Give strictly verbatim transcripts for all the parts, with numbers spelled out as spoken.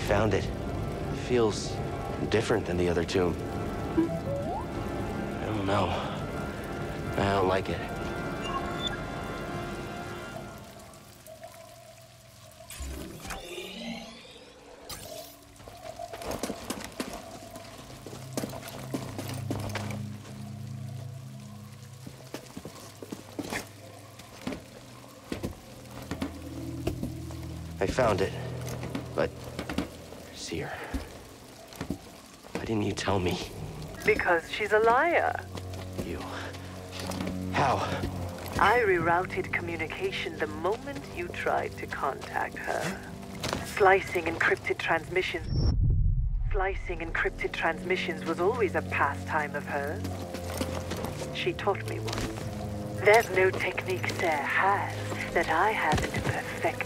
Found it. It feels different than the other tomb. I don't know. I don't like it. I found it, but Seer, why didn't you tell me? Because she's a liar. You... How? I rerouted communication the moment you tried to contact her. Slicing encrypted transmissions. Slicing encrypted transmissions was always a pastime of hers. She taught me once. There's no technique Sarah has that I haven't perfected.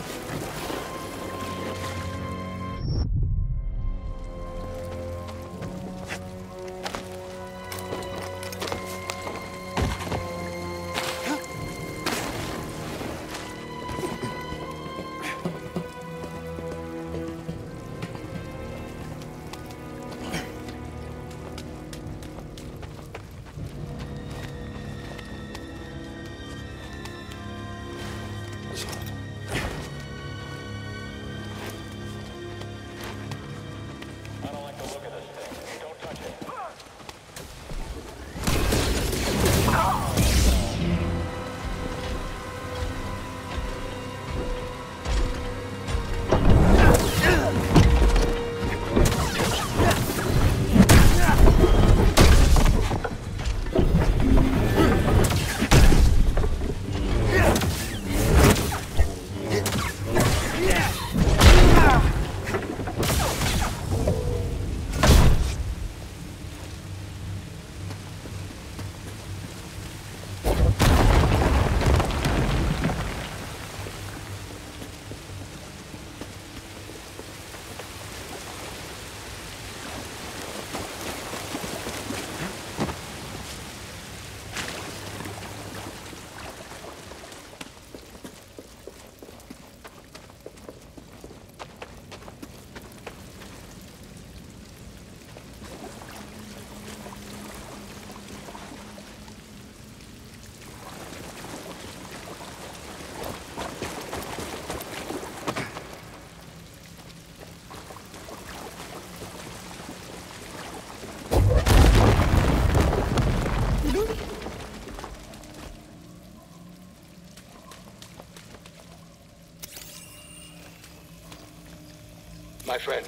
My friend,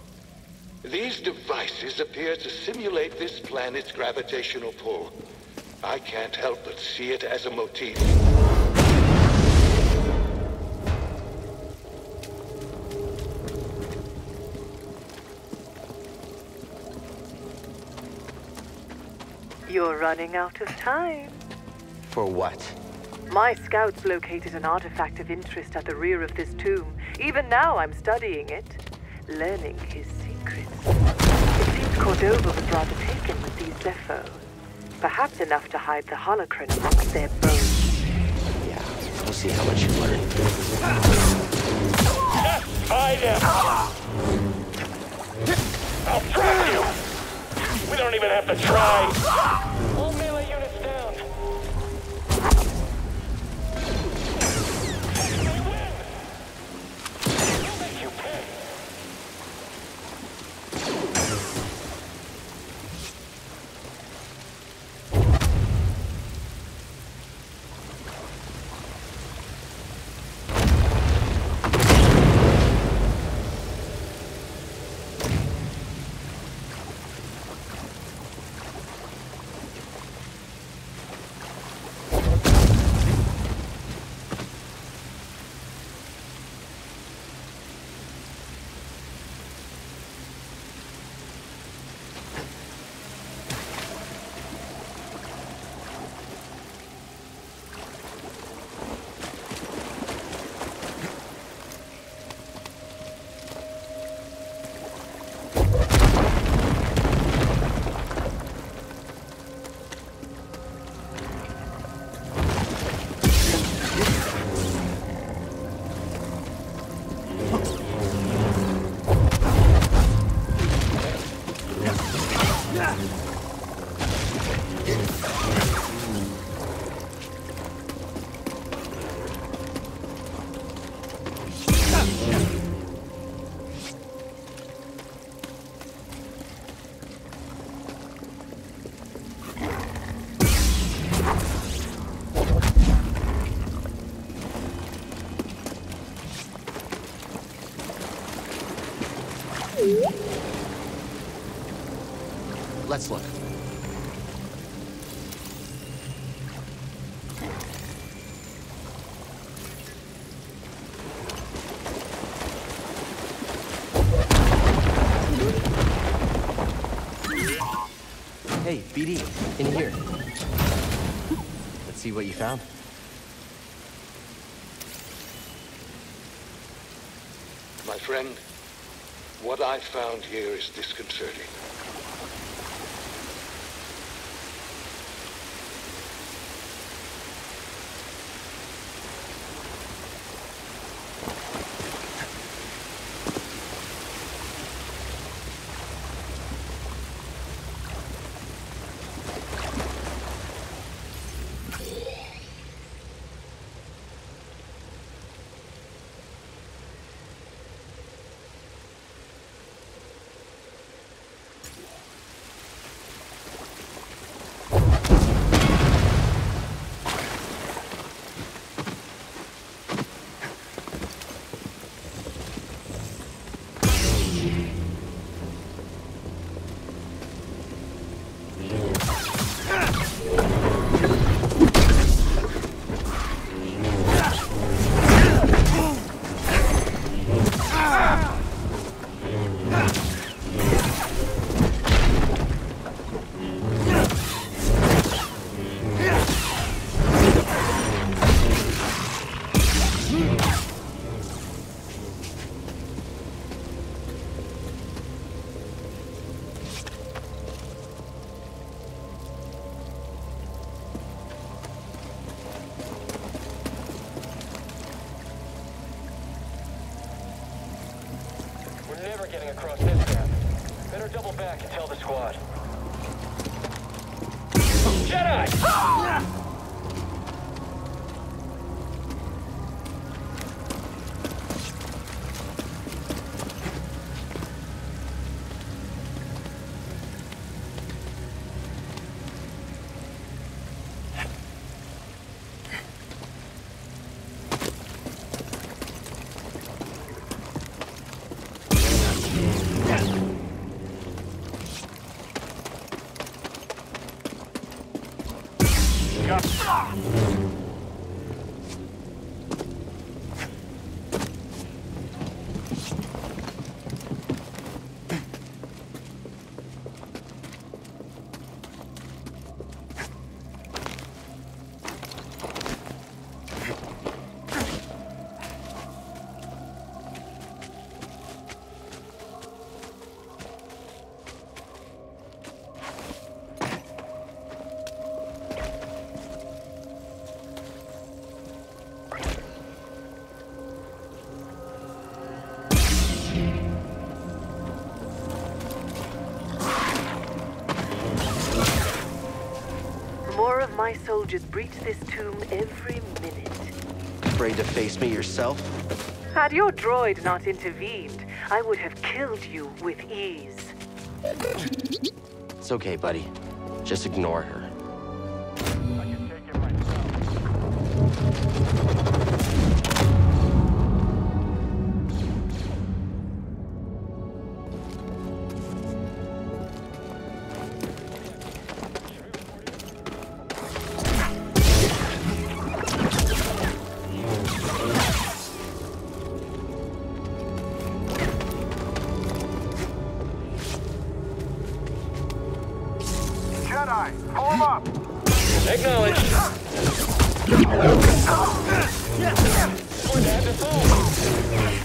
these devices appear to simulate this planet's gravitational pull. I can't help but see it as a motif. You're running out of time. For what? My scouts located an artifact of interest at the rear of this tomb. Even now I'm studying it, learning his secrets. It seems Cordova was rather taken with these Zepho. Perhaps enough to hide the holocron amongst their bones. Yeah, we'll see how much you learn. Hide him! I'll trap you! We don't even have to try! All melee units down! They win! We'll make you pay! Let's look. Hey, B D, in here. Let's see what you found. My friend, what I found here is disconcerting. Getting across this gap. Better double back and tell the squad. Jedi! My soldiers breach this tomb every minute. Afraid to face me yourself? Had your droid not intervened, I would have killed you with ease. It's okay, buddy. Just ignore her. I can take it myself. Jedi, pull him up! Acknowledged. Going to have this all.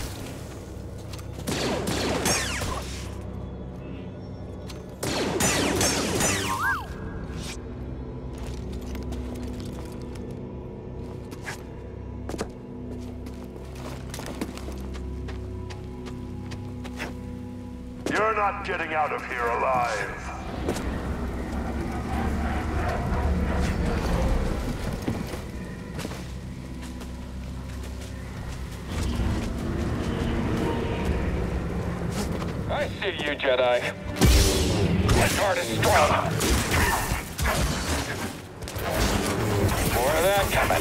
You're not getting out of here alive. I see you, Jedi. My guard is strong. More of that coming.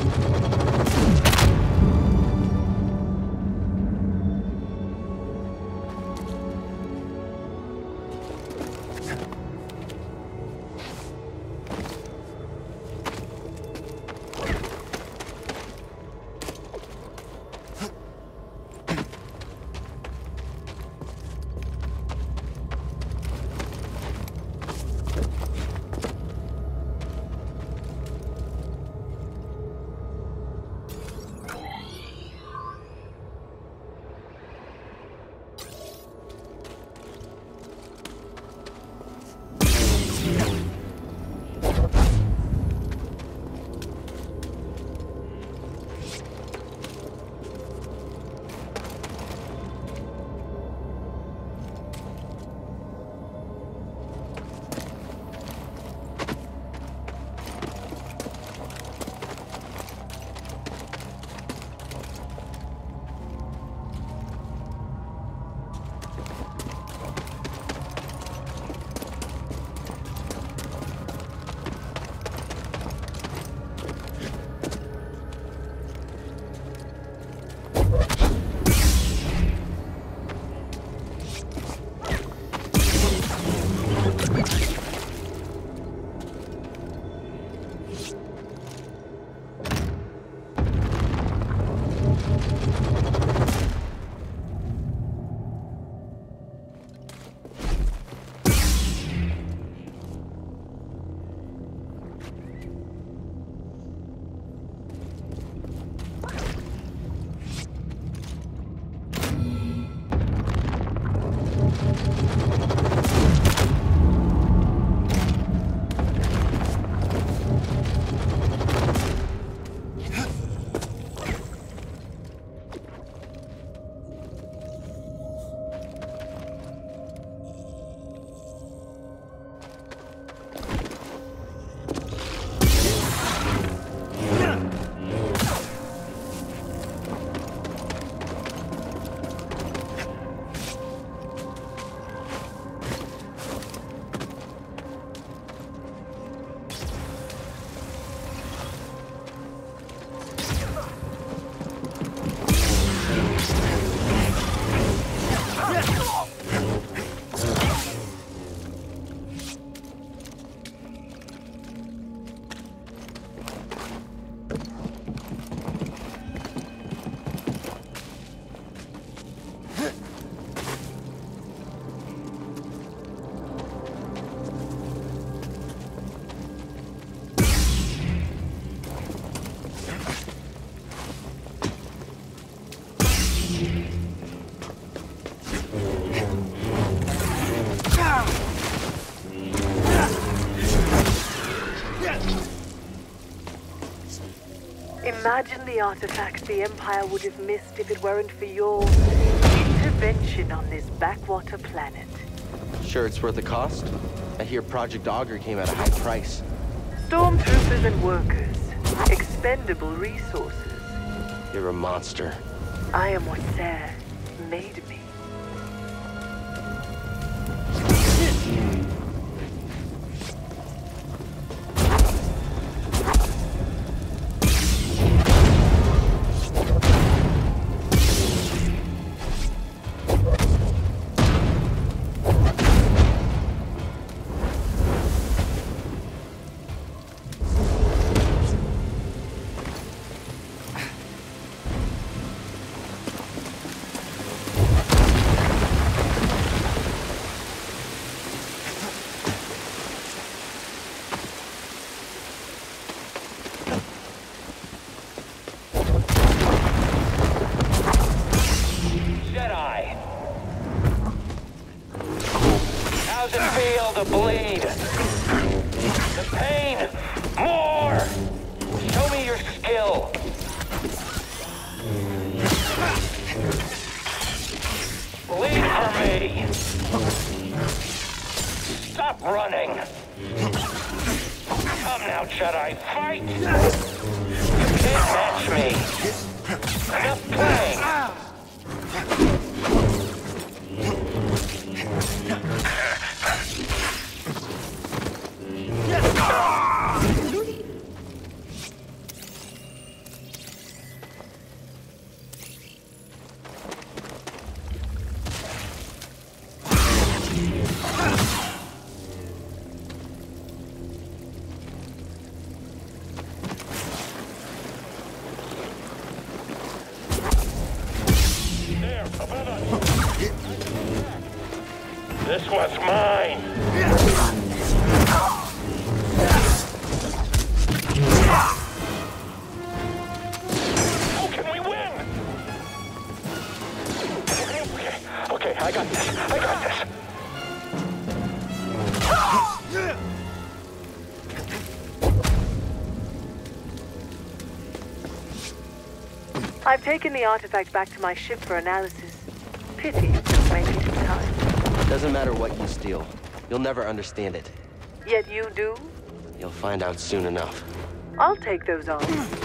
Imagine the artifacts the Empire would have missed if it weren't for your intervention on this backwater planet. Sure it's worth the cost? I hear Project Augur came at a high price. Stormtroopers and workers. Expendable resources. You're a monster. I am what Sarah made me. Jedi! How's it feel to bleed? The pain! More! Show me your skill! Bleed for me! Stop running! Come now, Jedi, fight! You can't match me! Enough playing! was mine! How can we win? Okay, okay, I got this. I got this. I've taken the artifact back to my ship for analysis. Pity you don't make it in time. Doesn't matter what you steal. You'll never understand it. Yet you do? You'll find out soon enough. I'll take those on.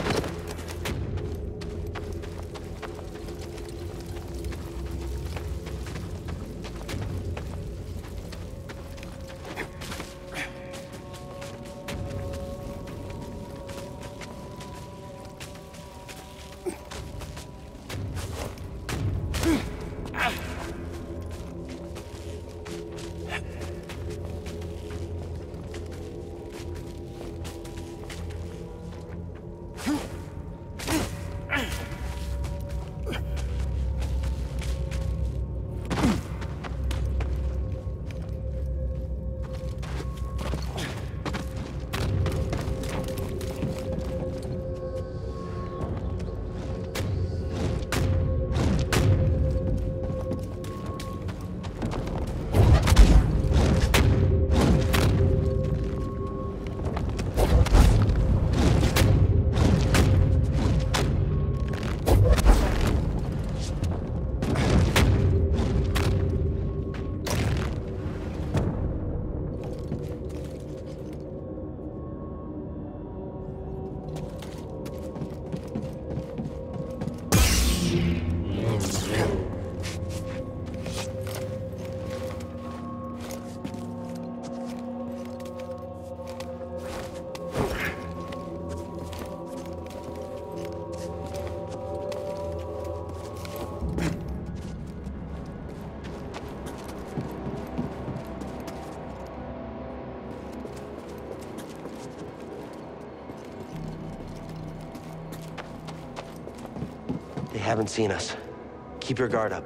They haven't seen us. Keep your guard up.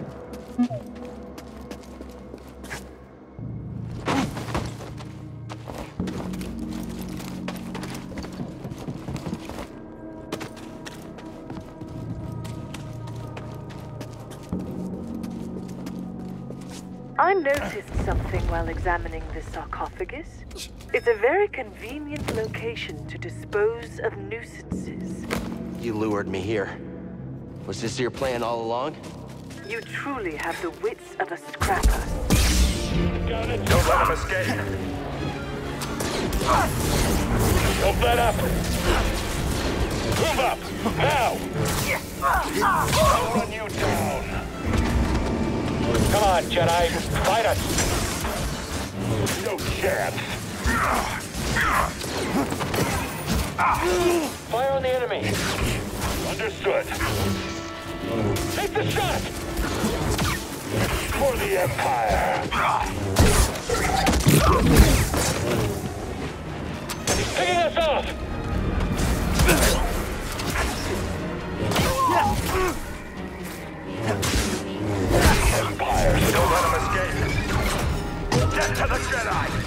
I noticed something while examining the sarcophagus. It's a very convenient location to dispose of nuisances. You lured me here. Was this your plan all along? You truly have the wits of a scrapper. Got it. Don't let him escape. Don't let up. Move up, now! I'll run you down. Come on, Jedi. Fight us. No chance. Fire on the enemy. Understood. Take the shot! For the Empire. He's picking us off! Empire, so don't let him escape. Get to the Jedi!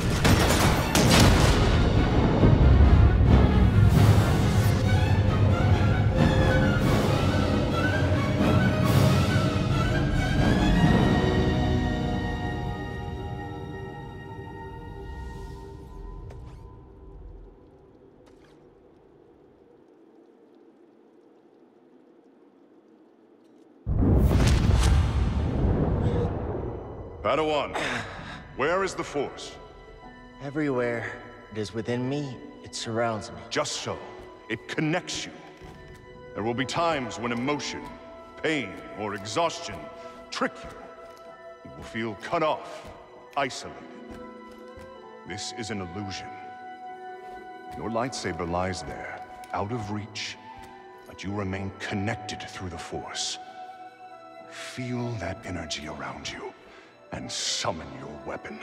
Padawan, where is the Force? Everywhere. It is within me. It surrounds me. Just so. It connects you. There will be times when emotion, pain, or exhaustion trick you. You will feel cut off, isolated. This is an illusion. Your lightsaber lies there, out of reach, but you remain connected through the Force. Feel that energy around you, and summon your weapon.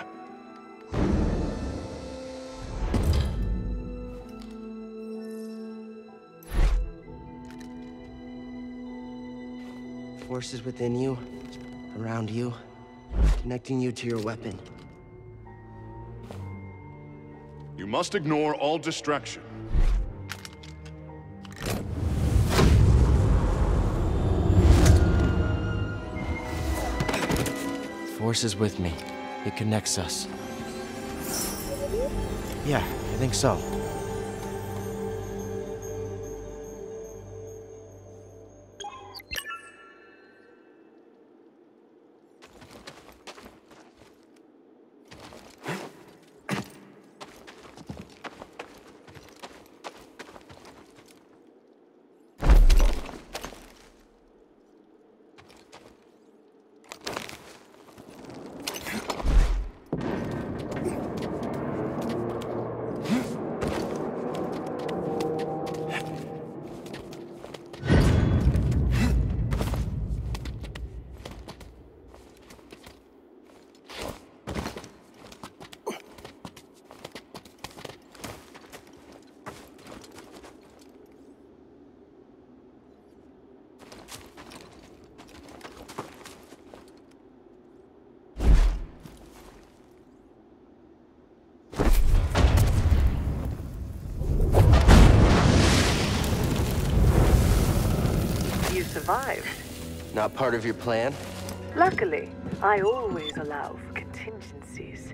Force is within you, around you, connecting you to your weapon. must ignore all distraction. Force is with me. It connects us. Yeah, I think so. Survived. Not part of your plan? Luckily, I always allow for contingencies.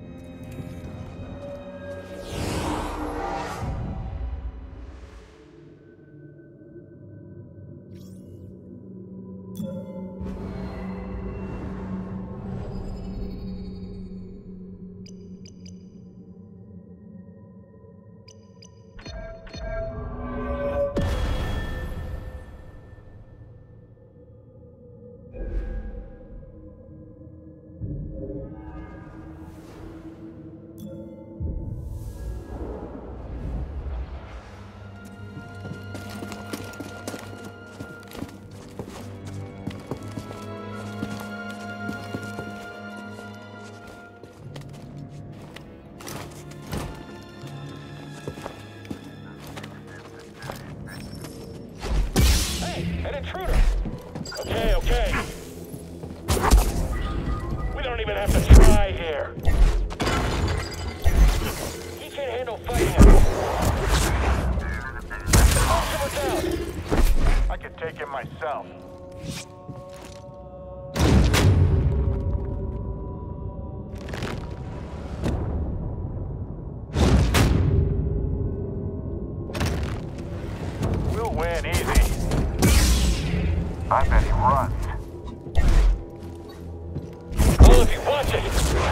An intruder! Okay, okay. We don't even have to try here. He can't handle fighting him. Most down. I can take him myself. We'll win easy. I bet he runs. All of you, watch it!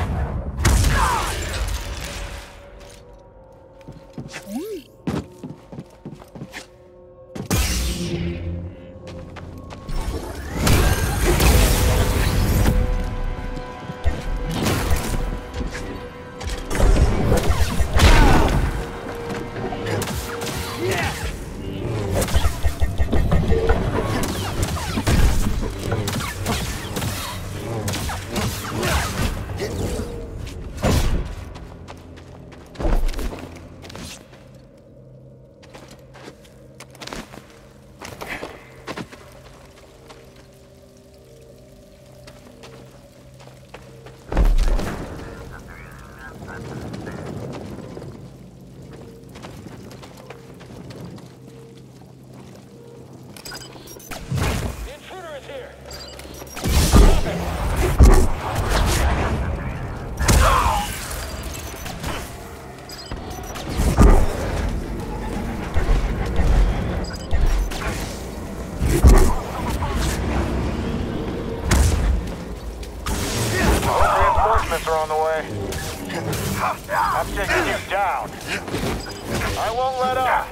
Are on the way. I'm taking you down. I won't let up.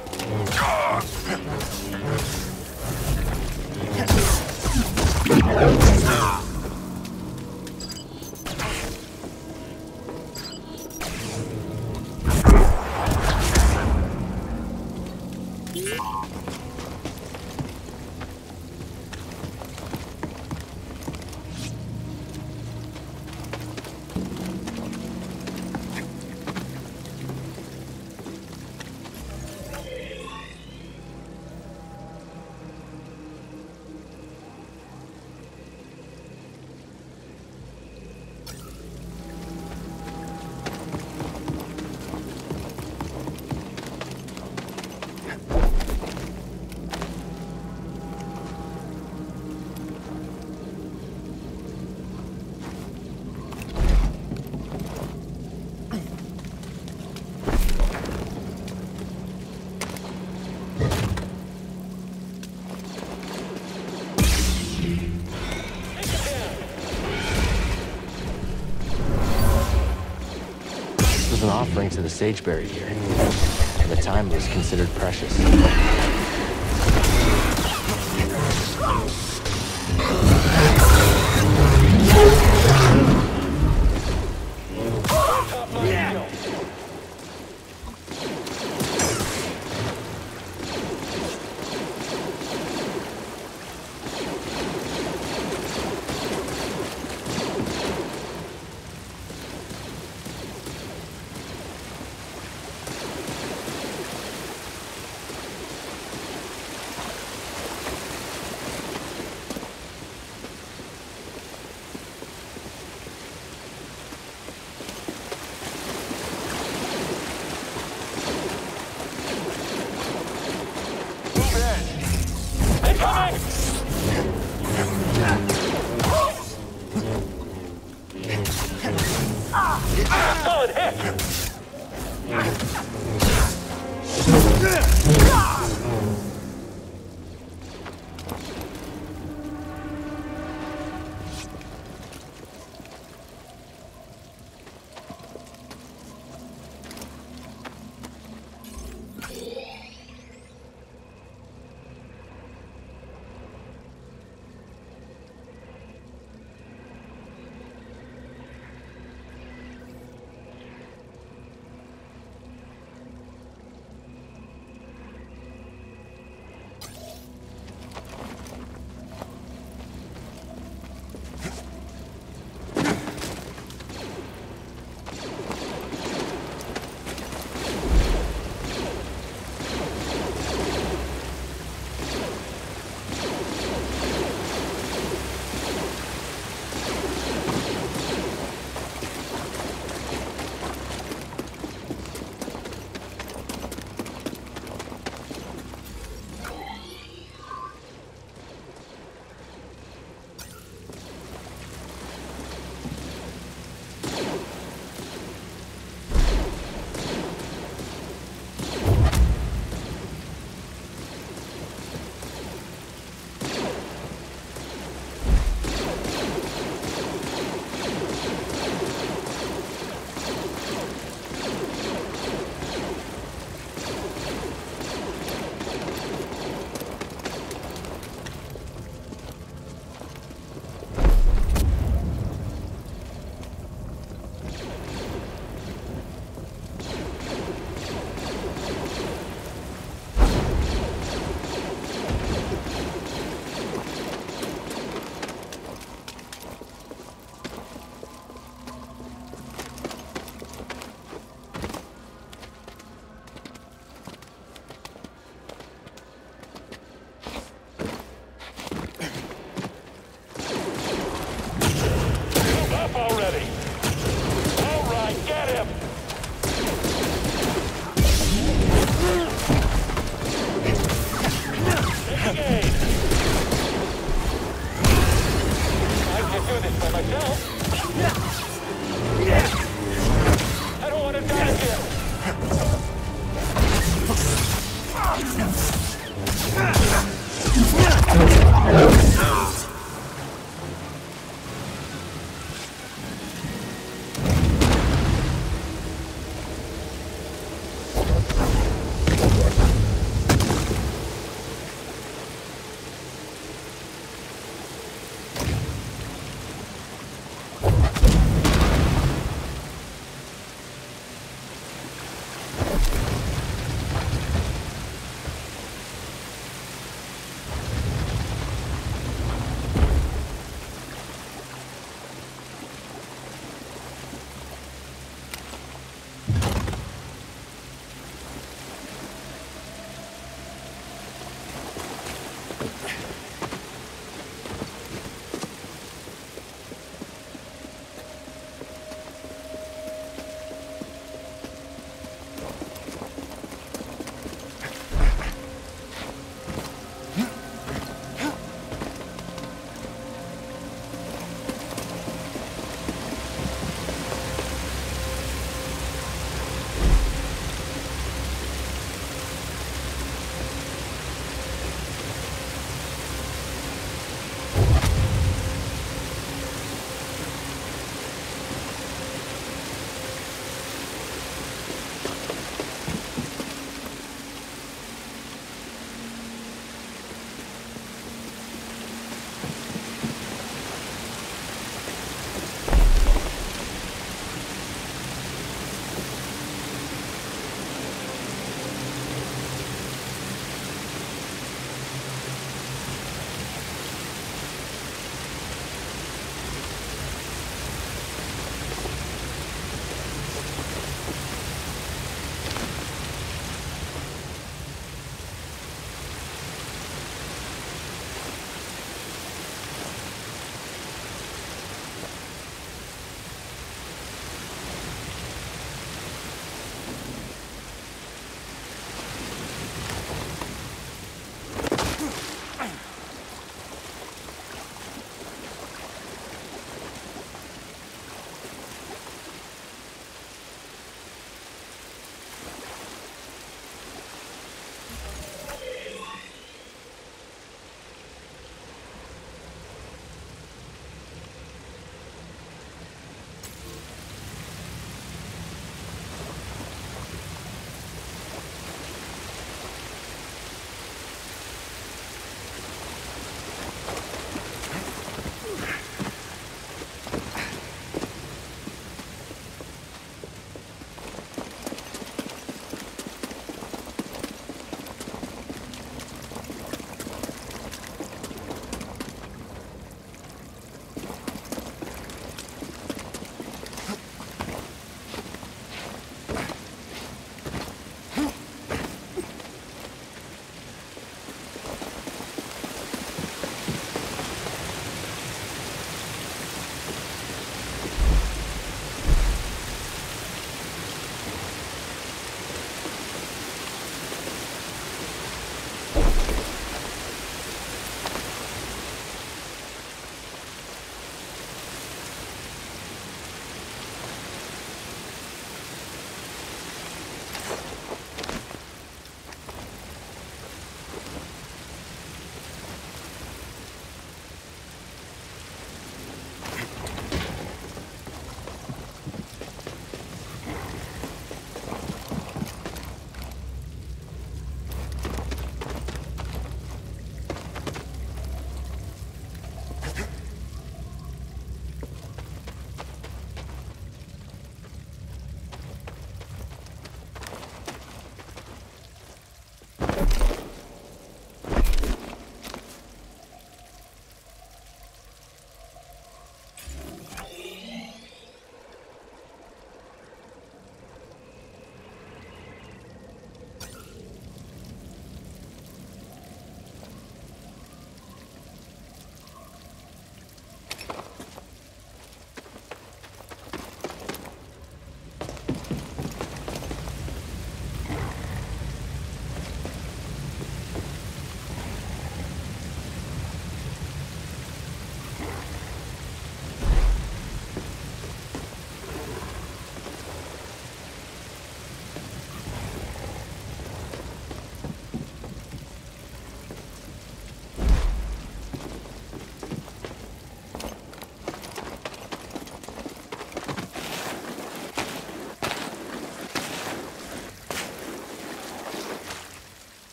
referring to the sage buried here. At the time, it was considered precious.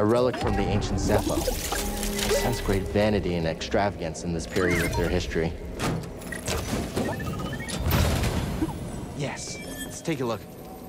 relic from the ancient Zepho. I sense great vanity and extravagance in this period of their history. Yes, let's take a look.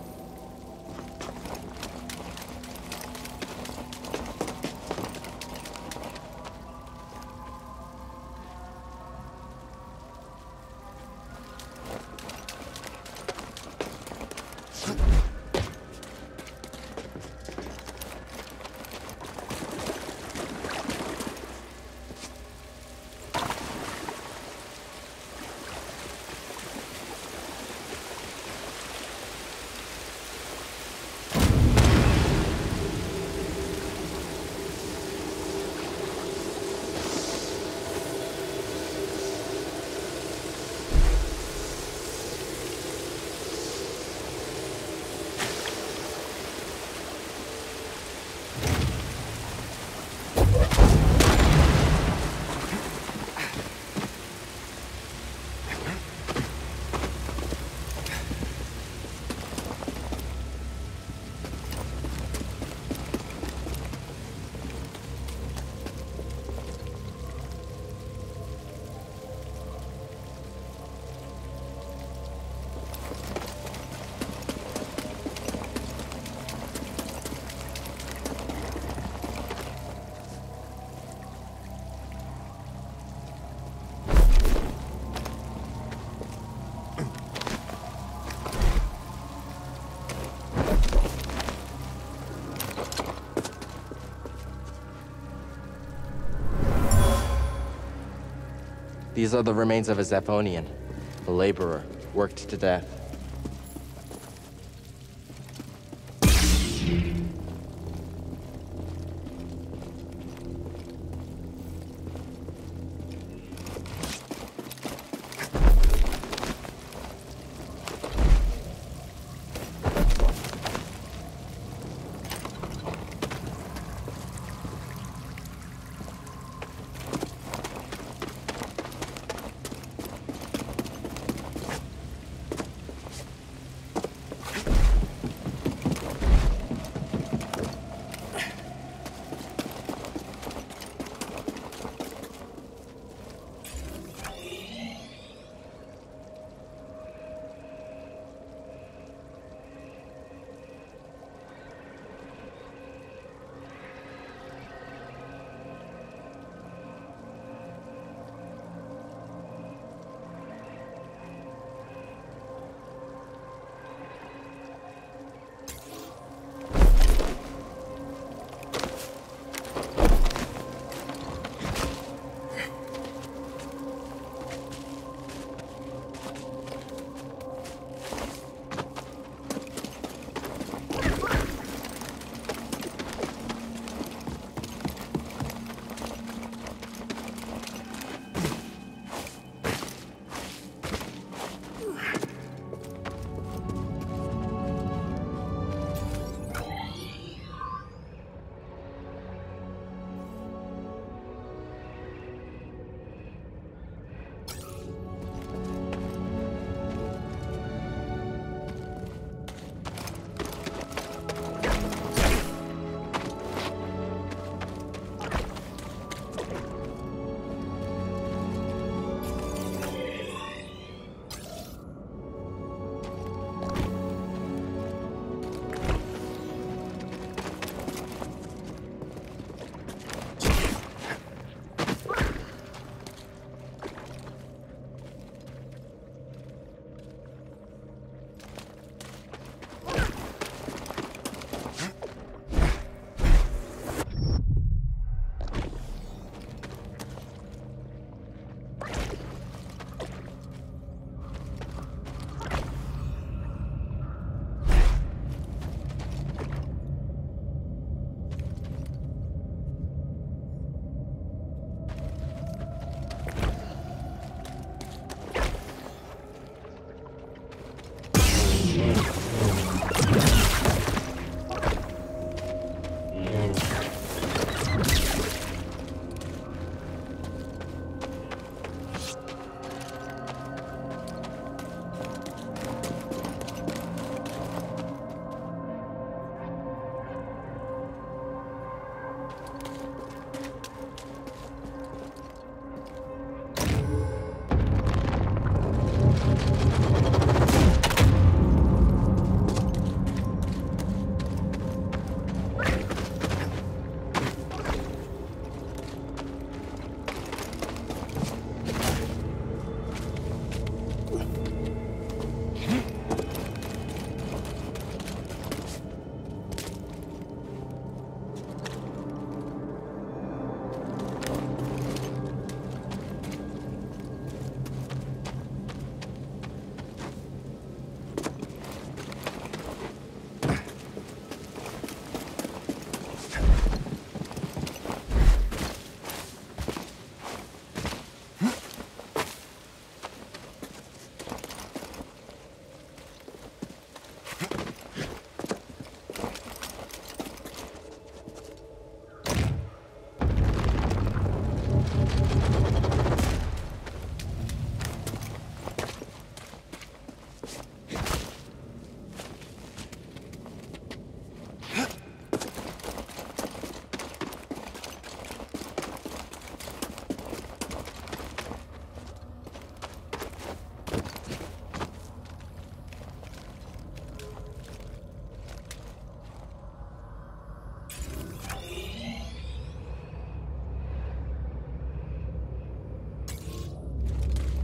These are the remains of a Zephonian, a laborer, worked to death.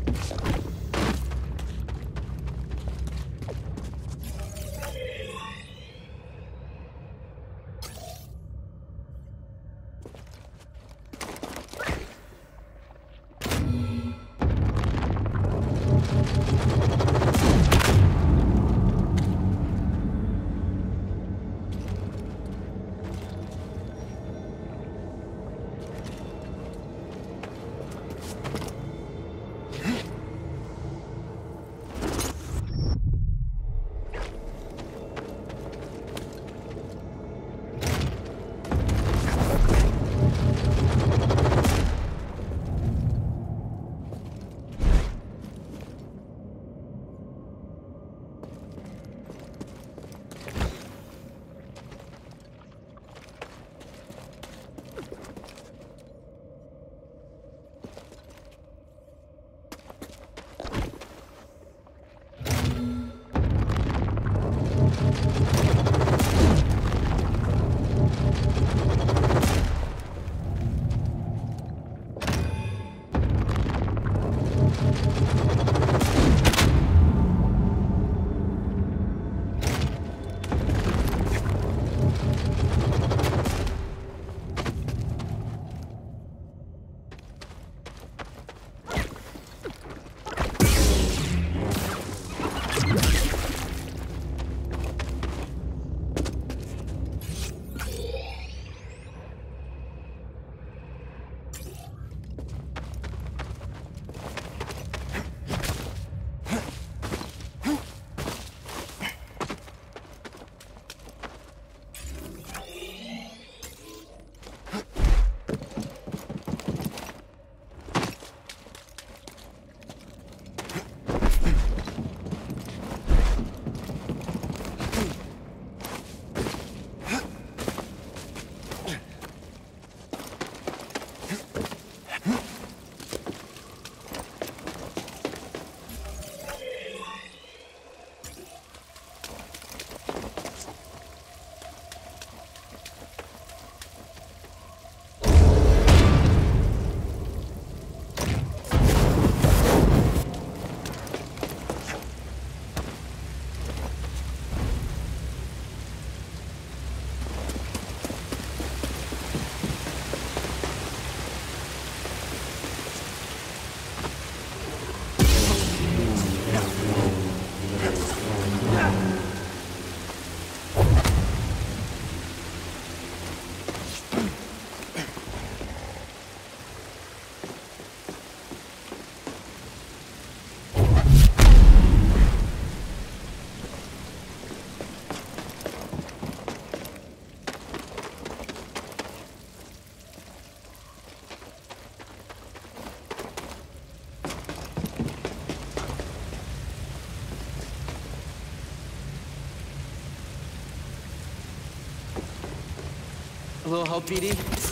A little help, B D?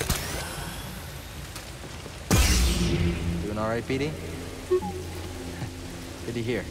Doing all right, B D? Good to hear.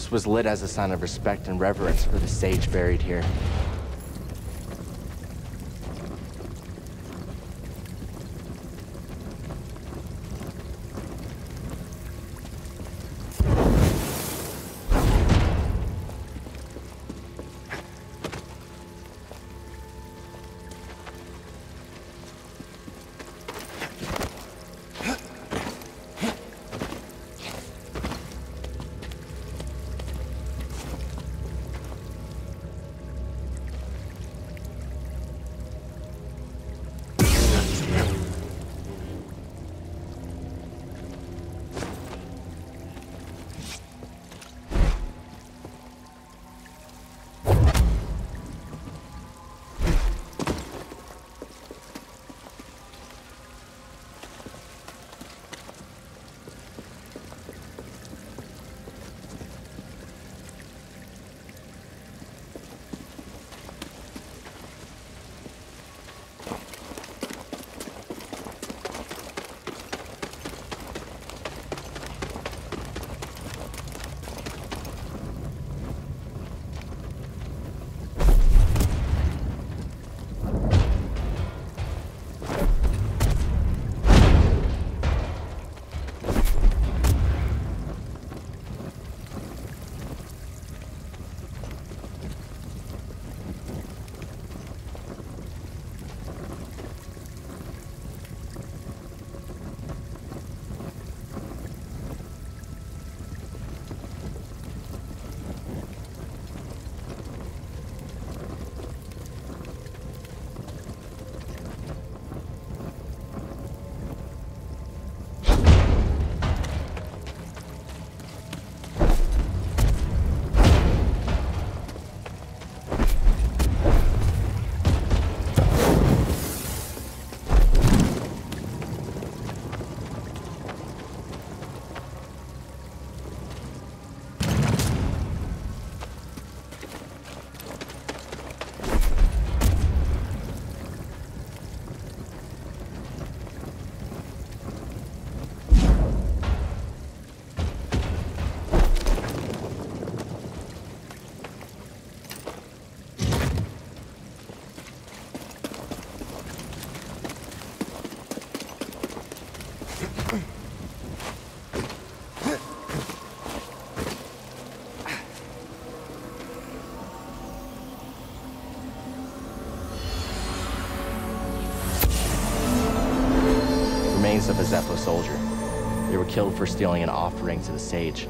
This was lit as a sign of respect and reverence for the sage buried here. Of a Zepho soldier. They were killed for stealing an offering to the sage.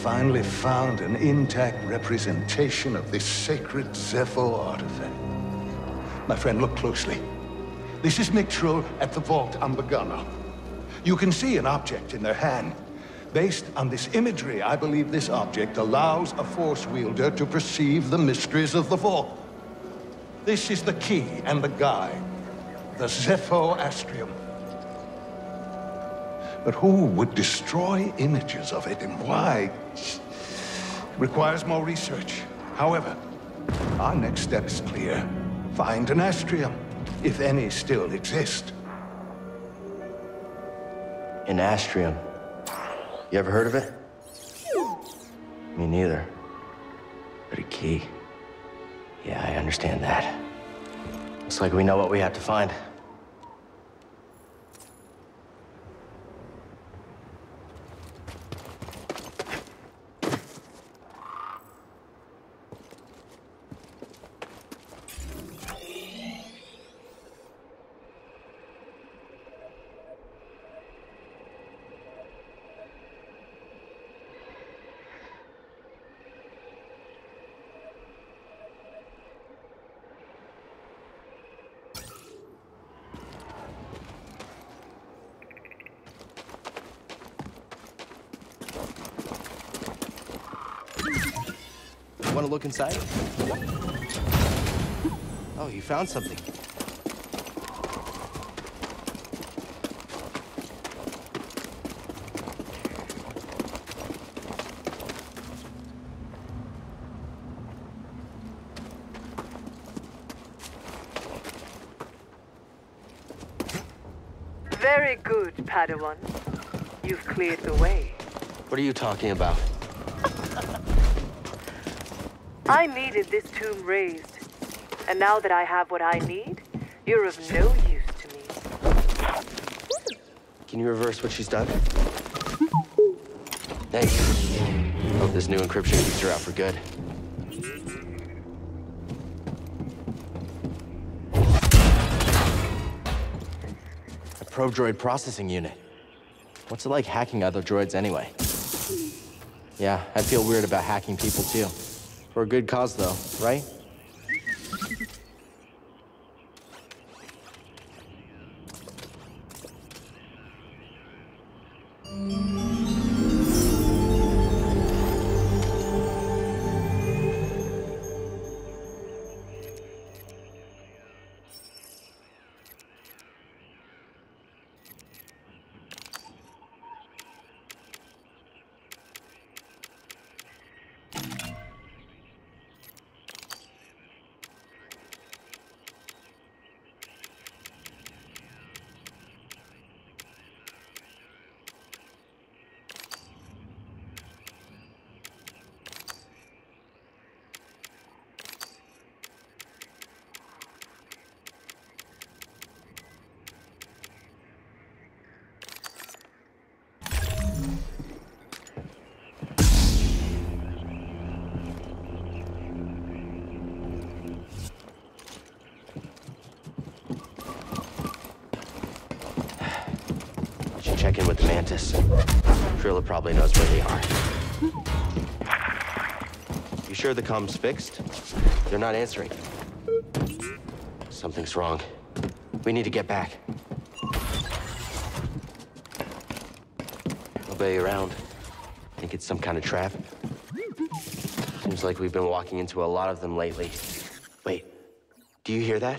finally found an intact representation of this sacred Zepho artifact. My friend, look closely. This is Mictro at the Vault Ambagana. You can see an object in their hand. Based on this imagery, I believe this object allows a Force wielder to perceive the mysteries of the Vault. This is the key and the guide, the Zepho Astrium. But who would destroy images of it, and why? It requires more research. However, our next step is clear. Find an Astrium, if any still exist. An Astrium? You ever heard of it? Me neither. But a key. Yeah, I understand that. Looks like we know what we have to find. Want to look inside? Oh, you found something. Very good, Padawan. You've cleared the way. What are you talking about? I needed this tomb raised. And now that I have what I need, you're of no use to me. Can you reverse what she's done? Thanks. Hope this new encryption keeps her out for good. A probe droid processing unit. What's it like hacking other droids anyway? Yeah, I feel weird about hacking people too. For a good cause, though, right? Check in with the Mantis. Trilla probably knows where they are. You sure the comm's fixed? They're not answering. Something's wrong. We need to get back. Nobody around. Think it's some kind of trap? Seems like we've been walking into a lot of them lately. Wait, do you hear that?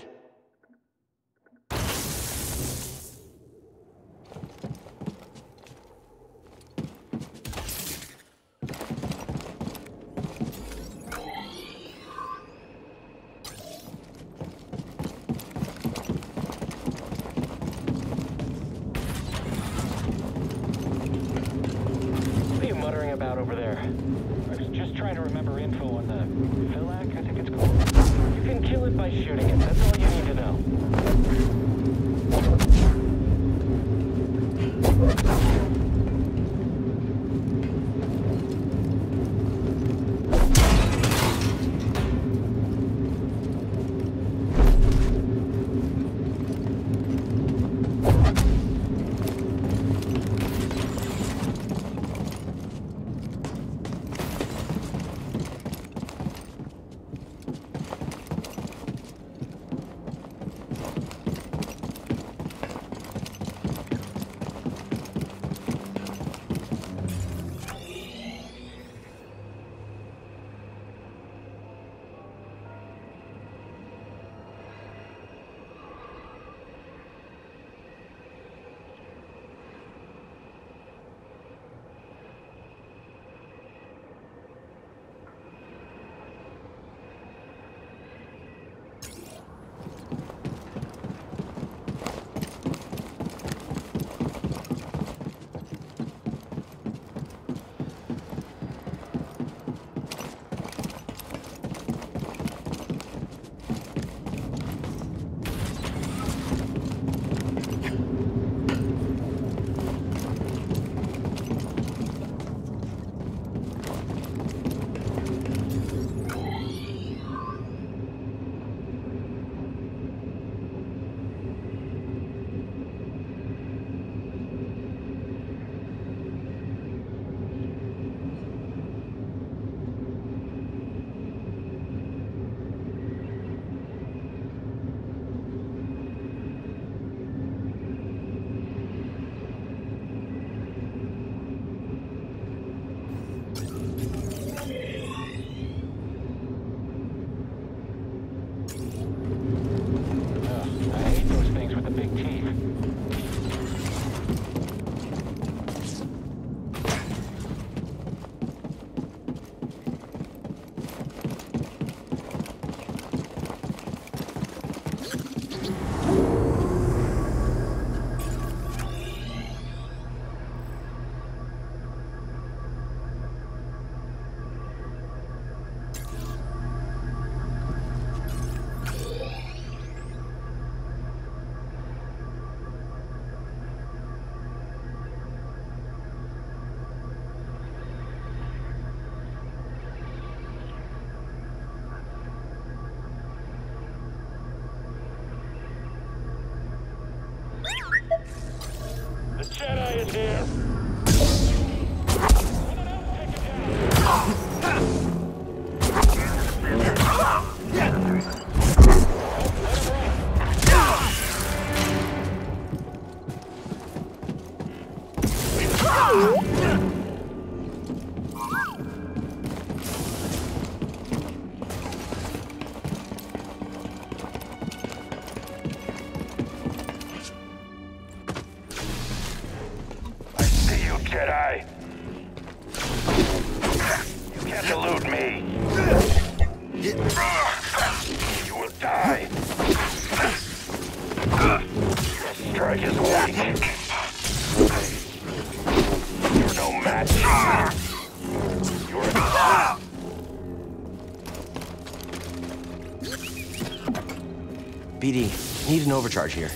B D, need an overcharge here.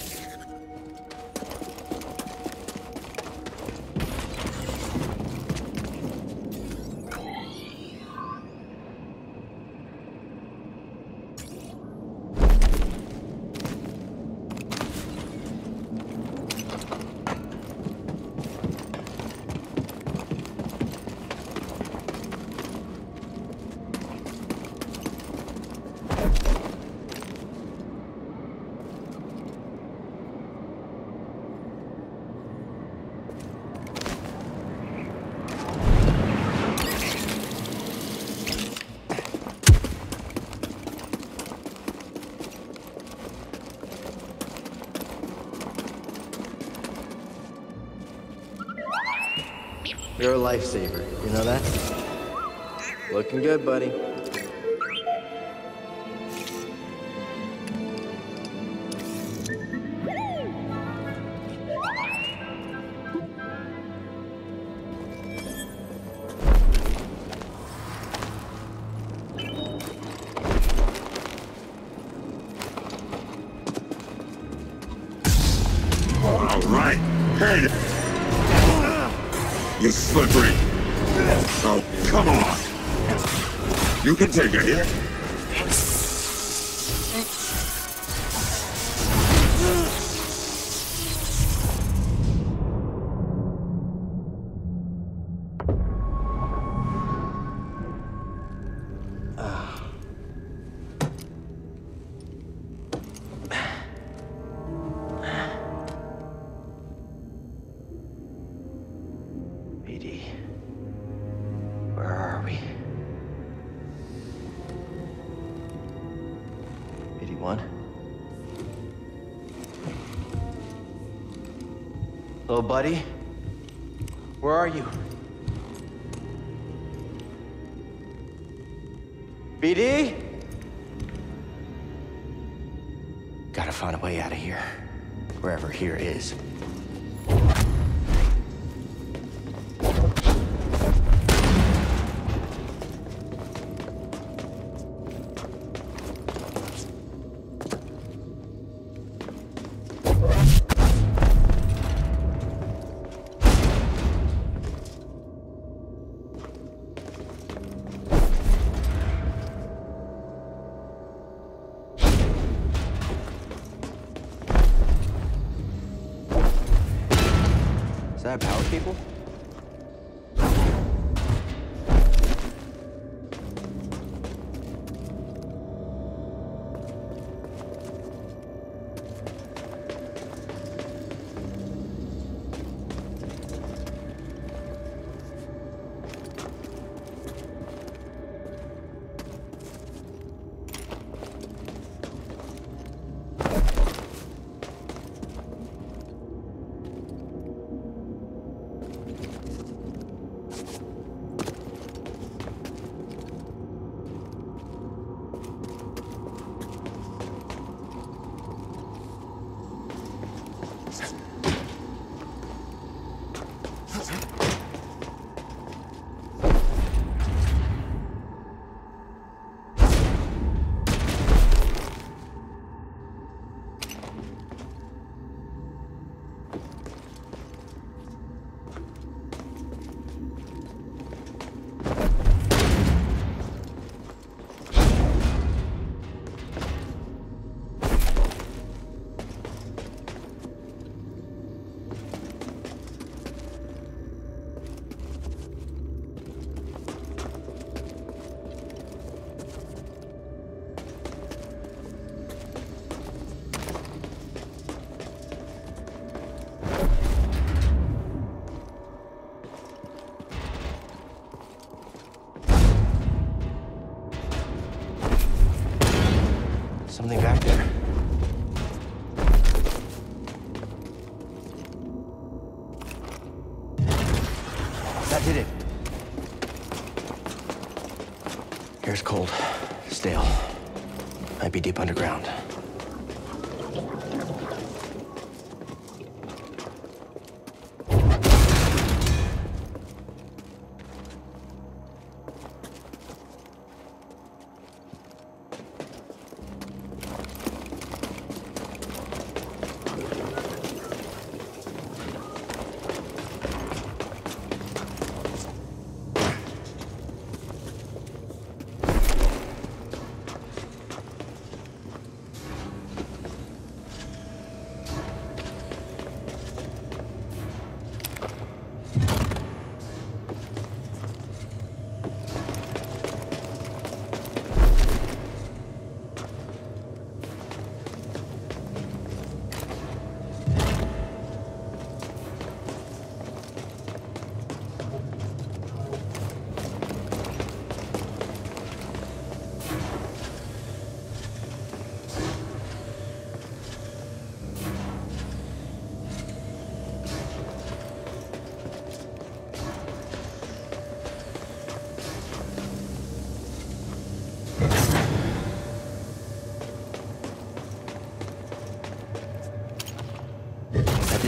You're a lifesaver, you know that? Looking good, buddy. All right, head. You're slippery. Oh, come on. You can take a hit. B D, where are we? eighty-one? Hello, buddy? Where are you? B D? Gotta find a way out of here. Wherever here is. Is that a power cable? Something back there. That did it. Air's cold, stale. Might be deep underground.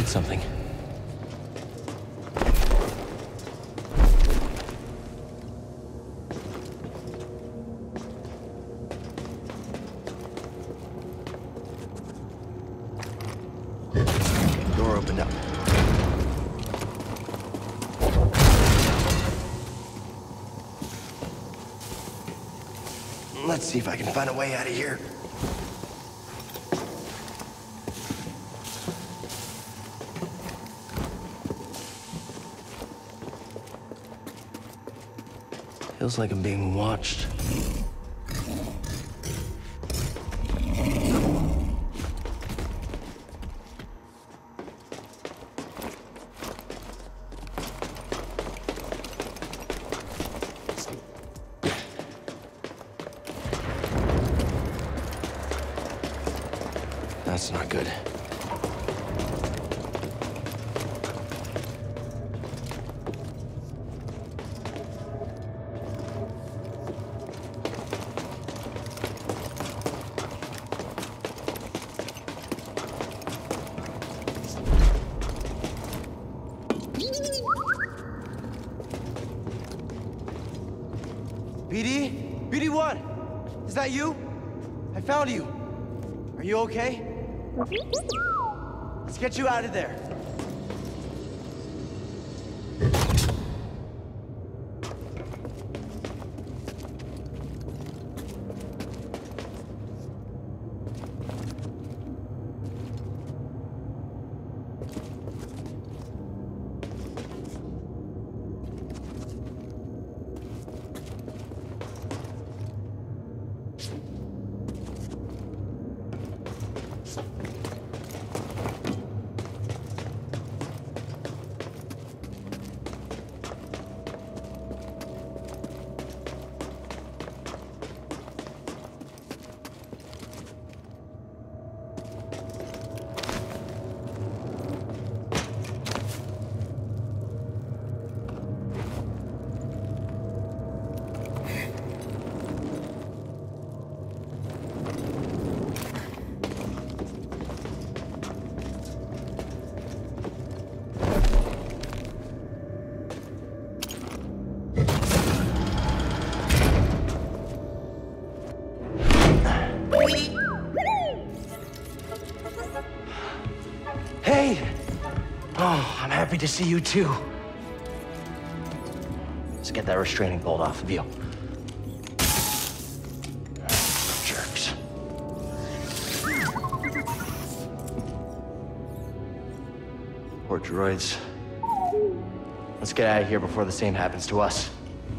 something. Door opened up. Let's see if I can find a way out of here. Feels like I'm being watched. That's not good. B D? B D one! Is that you? I found you. Are you okay? Let's get you out of there. Hey! Oh, I'm happy to see you too. Let's get that restraining bolt off of you. Jerks. Poor droids. Let's get out of here before the same happens to us.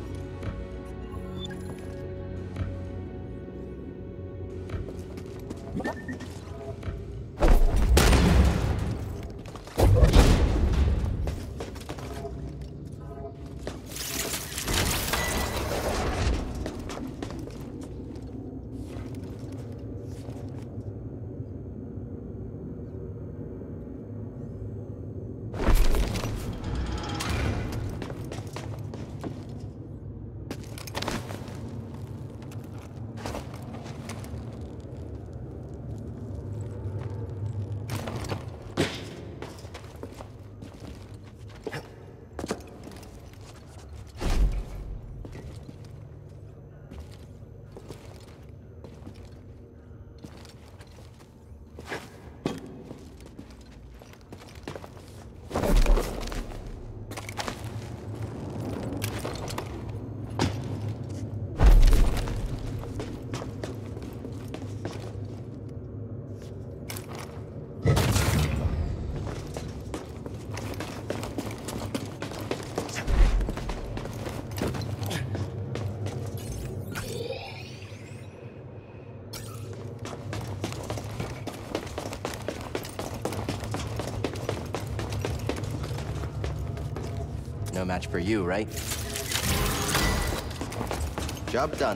No match for you, right? Job done.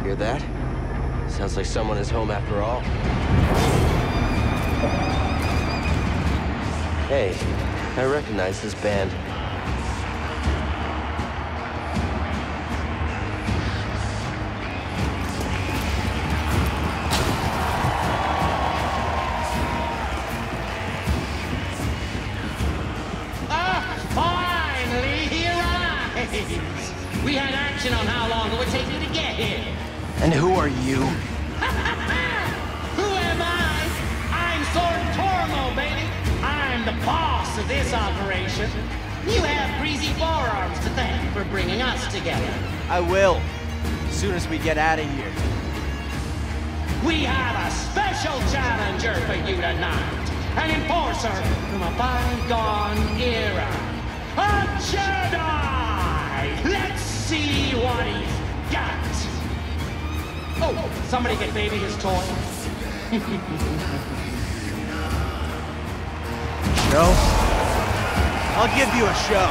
Hear that? Sounds like someone is home after all. Hey, I recognize this band. We had action on how long it would take you to get here. And who are you? Who am I? I'm Sword Tormo, baby. I'm the boss of this operation. You have greasy forearms to thank for bringing us together. I will. As soon as we get out of here. We have a special challenger for you tonight. An enforcer from a bygone era. A Jedi! Let's see what he's got. Oh, somebody get baby his toy. Show? I'll give you a show.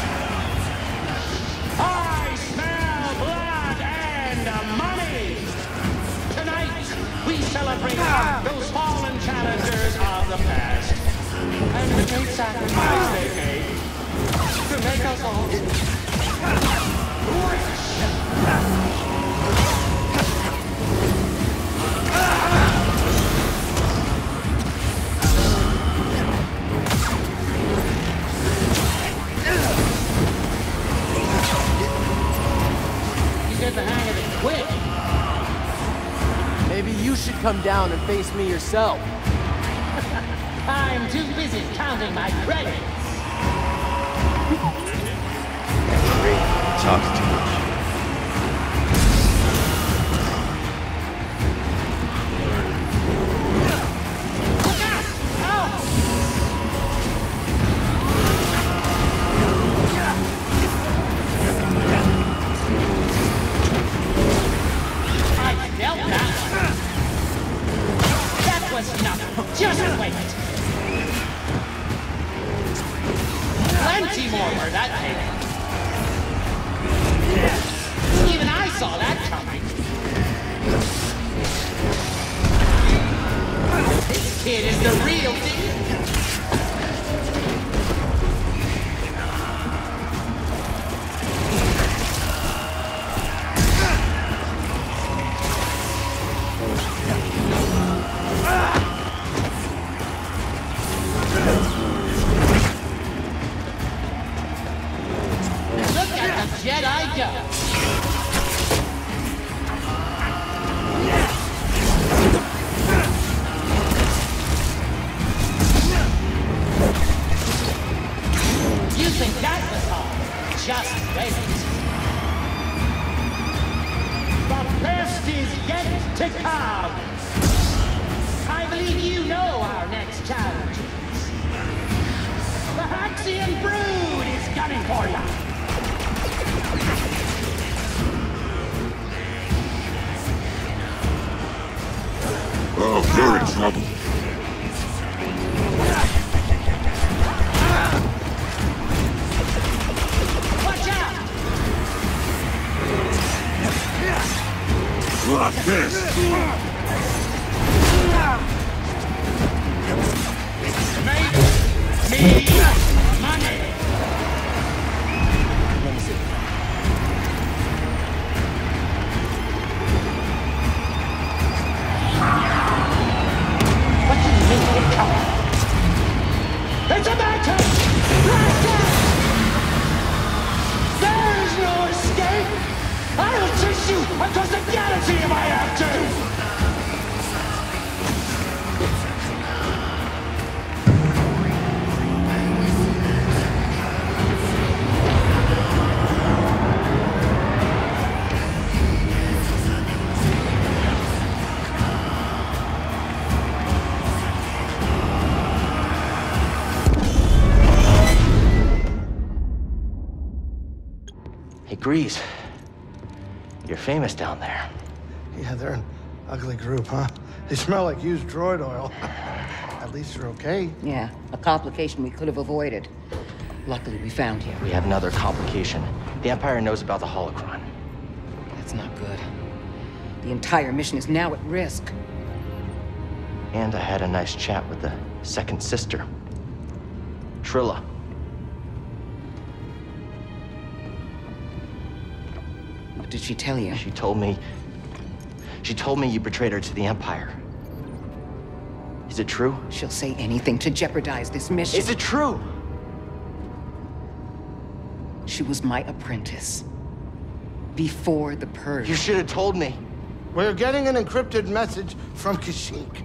I smell blood and money. Tonight, we celebrate ah. those fallen challengers of the past. And the great sacrifice they made to make us all rich. You get the hang of it quick. Maybe you should come down and face me yourself. I'm too busy counting my credits. Talk too much. Look out! Oh! I felt that one. That was nothing. Just wait. Plenty more where that came. Even I saw that coming. This kid is the real deal. Look at the Jedi go. You think that was hard? Just wait. The best is yet to come. I believe you know our next challengers. The Haxian Brood is gunning for you. Oh, you're in trouble. Watch out! Like this. Make me money! Let me see. What do you mean they come? It's a battle! Blast out! There is no escape! I will chase you across the galaxy if I have to! Hey, Grease. You're famous down there. Yeah, they're an ugly group, huh? They smell like used droid oil. At least they're okay. Yeah, a complication we could have avoided. Luckily, we found you. We have another complication. The Empire knows about the holocron. That's not good. The entire mission is now at risk. And I had a nice chat with the second sister, Trilla. What did she tell you? She told me... She told me you betrayed her to the Empire. Is it true? She'll say anything to jeopardize this mission. Is it true? She was my apprentice. Before the Purge. You should have told me. We're getting an encrypted message from Kashyyyk.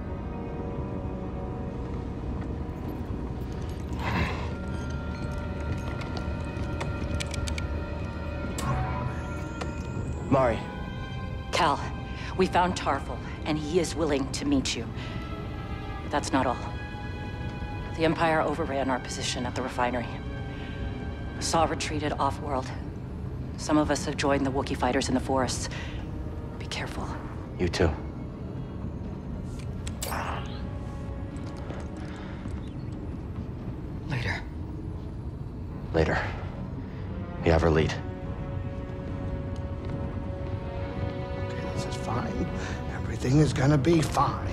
Mari. Cal, we found Tarful, and he is willing to meet you. But that's not all. The Empire overran our position at the refinery. Saw retreated off-world. Some of us have joined the Wookiee fighters in the forests. Be careful. You too. Later. Later. You have her lead. Okay, this is fine. Everything is gonna be fine.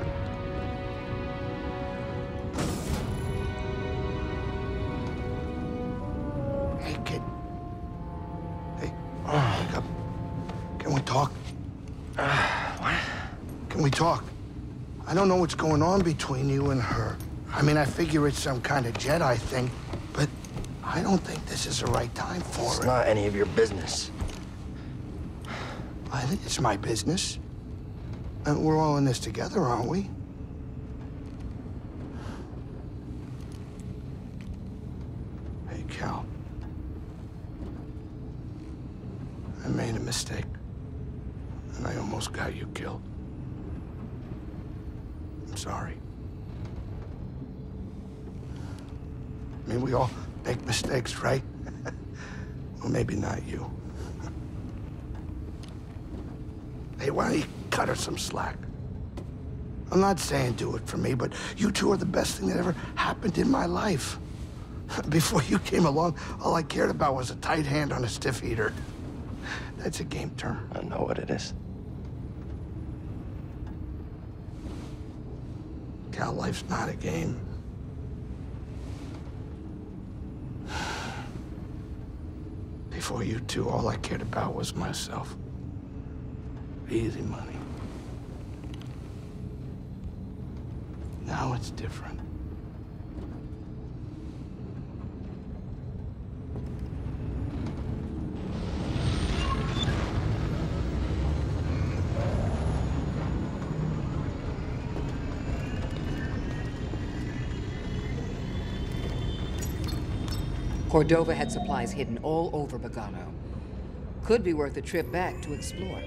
Hey, kid. Hey, wake up. Can we talk? Uh, what? Can we talk? I don't know what's going on between you and her. I mean, I figure it's some kind of Jedi thing, but I don't think this is the right time for It's it. not any of your business. I think it's my business. And we're all in this together, aren't we? Hey, Cal. I made a mistake. And I almost got you killed. I'm sorry. I mean, we all make mistakes, right? Well, maybe not you. Hey, why don't you cut her some slack? I'm not saying do it for me, but you two are the best thing that ever happened in my life. Before you came along, all I cared about was a tight hand on a stiff heater. That's a game term. I know what it is. Cal, life's not a game. Before you two, all I cared about was myself. Easy money. Now it's different. Cordova had supplies hidden all over Bogano. Could be worth a trip back to explore.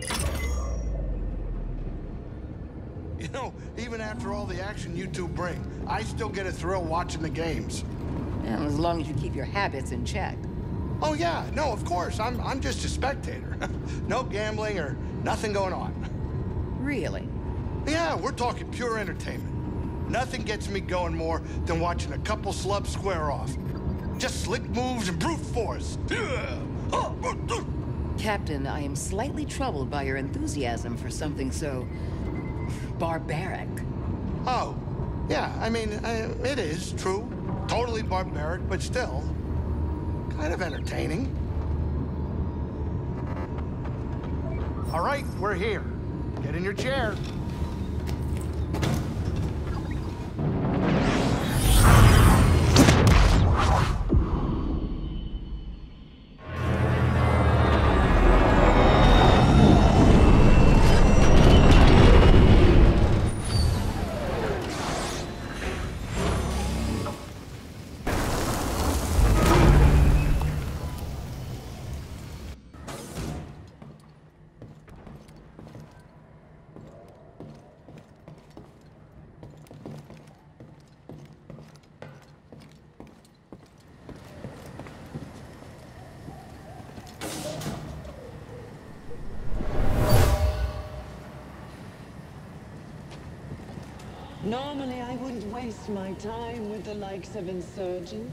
You know, even after all the action you two bring, I still get a thrill watching the games. And as long as you keep your habits in check. Oh yeah, no, of course. I'm I'm just a spectator. No gambling or nothing going on. Really? Yeah, we're talking pure entertainment. Nothing gets me going more than watching a couple slubs square off. Just slick moves and brute force. Captain, I am slightly troubled by your enthusiasm for something so barbaric. Oh, yeah, I mean, uh, it is true. Totally barbaric, but still kind of entertaining. All right, we're here. Get in your chair. Normally, I wouldn't waste my time with the likes of insurgents.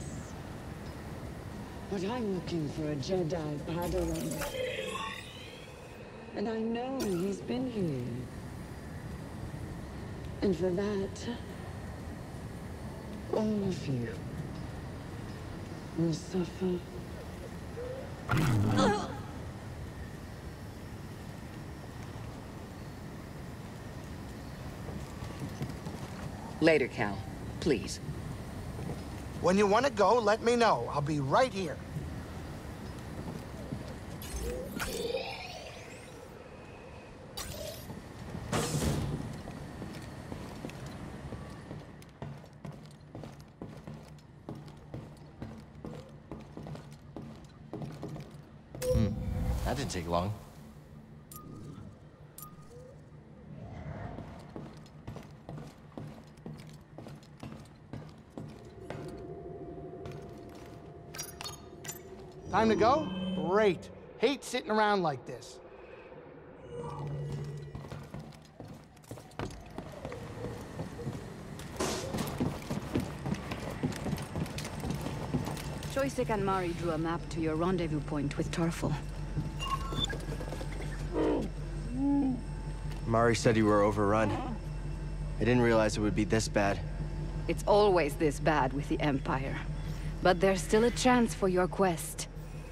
But I'm looking for a Jedi Padawan. And I know he's been here. And for that, all of you will suffer. Later, Cal. Please. When you want to go, let me know. I'll be right here. Hmm. That didn't take long. Time to go? Great. Hate sitting around like this. Joystick and Mari drew a map to your rendezvous point with Tarful. Mari said you were overrun. I didn't realize it would be this bad. It's always this bad with the Empire. But there's still a chance for your quest.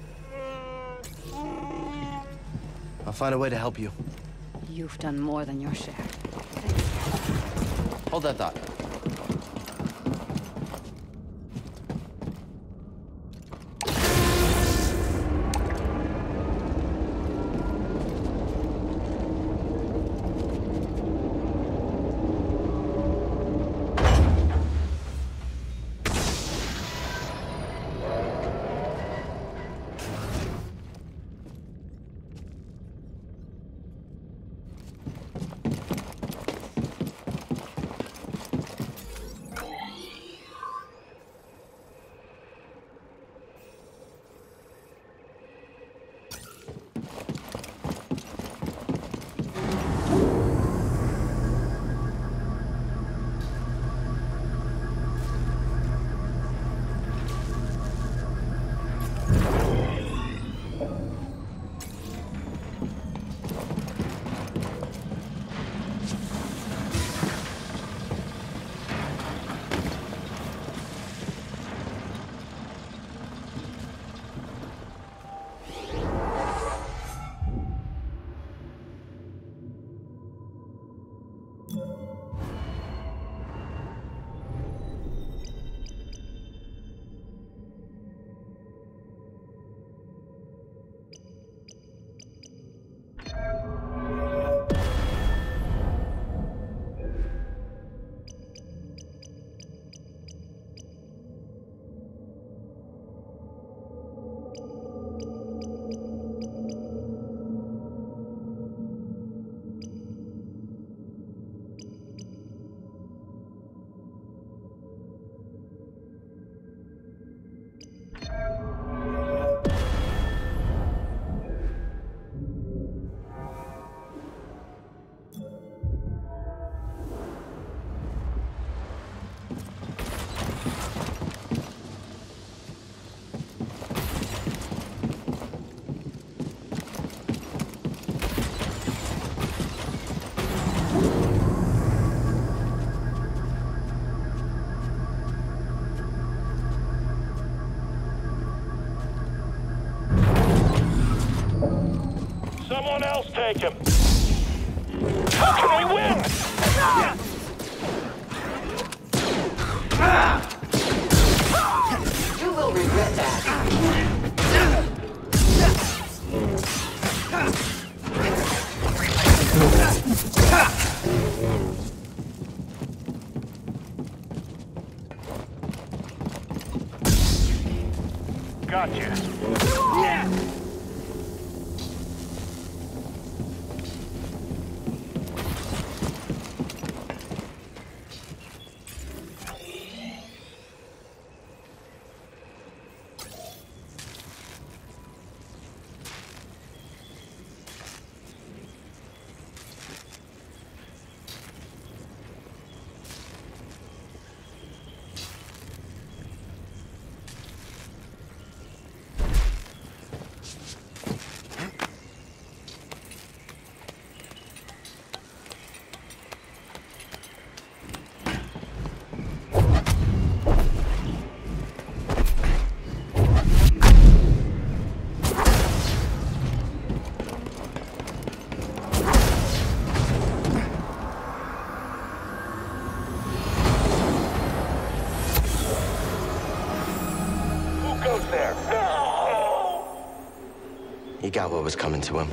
I'll find a way to help you. You've done more than your share. Hold that thought. Someone else take him. How can we win? You will regret that. Gotcha. out what was coming to him.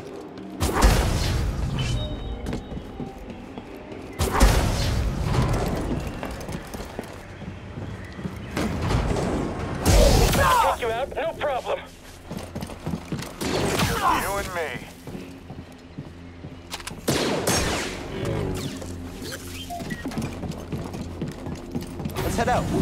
Take you out, no problem. You and me. Let's head out.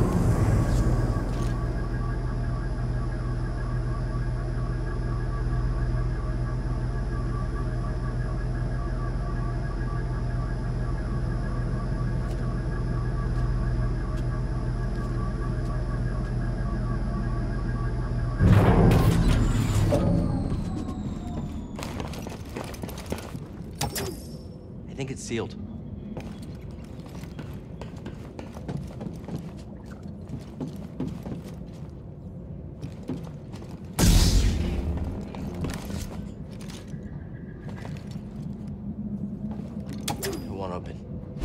I think it's sealed. It won't open.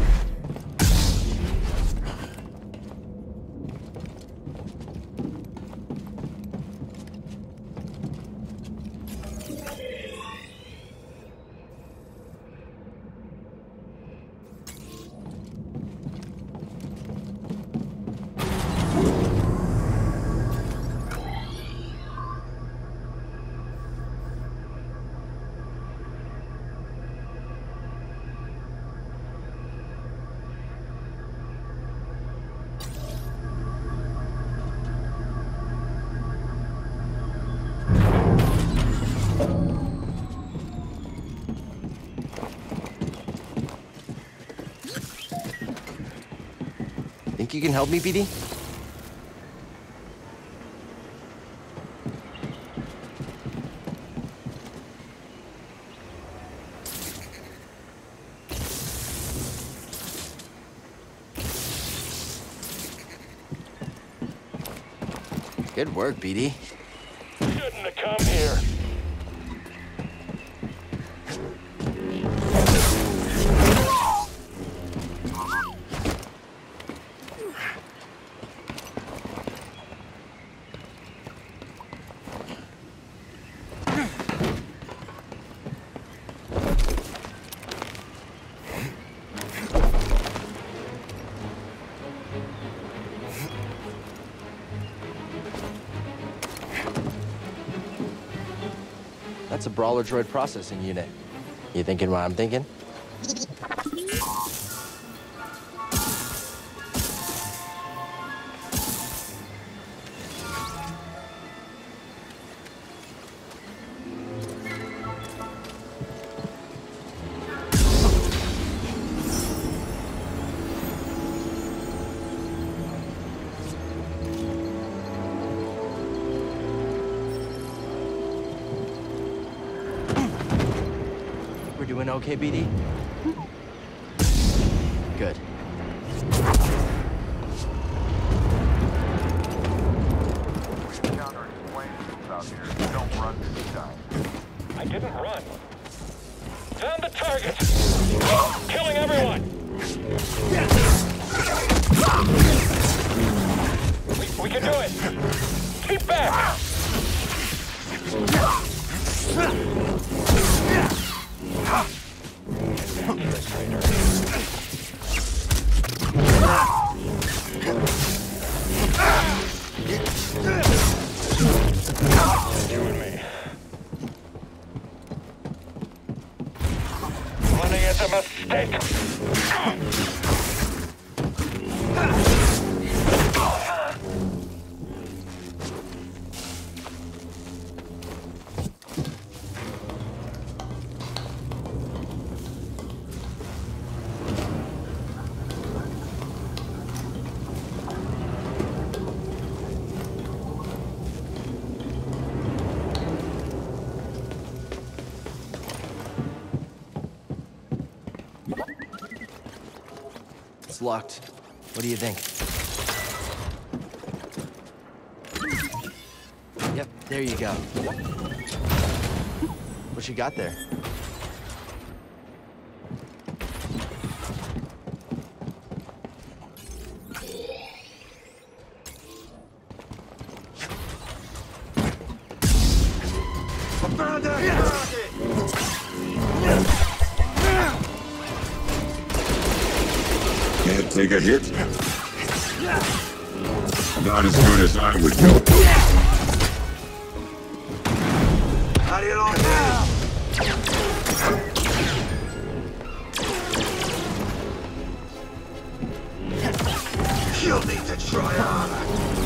Think you can help me, B D? Good work, B D. Shouldn't have come here. That's a brawler droid processing unit. You thinking what I'm thinking? We're doing okay, B D? Good. I didn't run. Found the target. Killing everyone. We, we can do it. Keep back. You and me. Running is a mistake. It's locked. What do you think? Yep, there you go. What you got there? Found it! can't take a hit? Not as good as I would do. How do you know that? You'll need to try harder.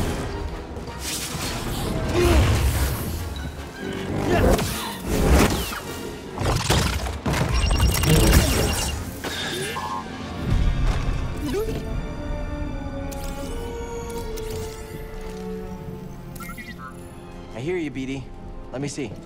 I hear you, B D. Let me see.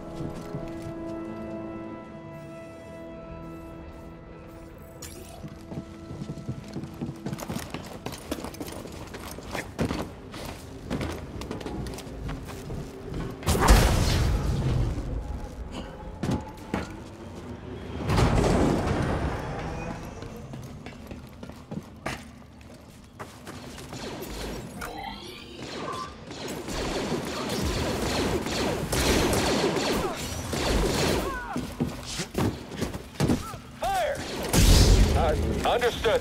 Understood.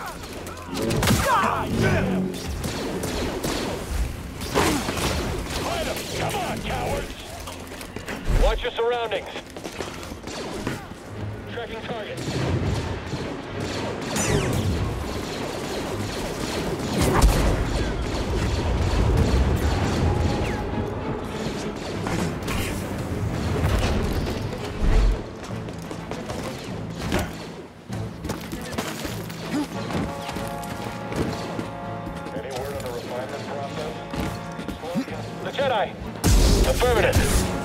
God damn! Fight him! Come on, cowards! Watch your surroundings. Tracking target. Jedi! Affirmative.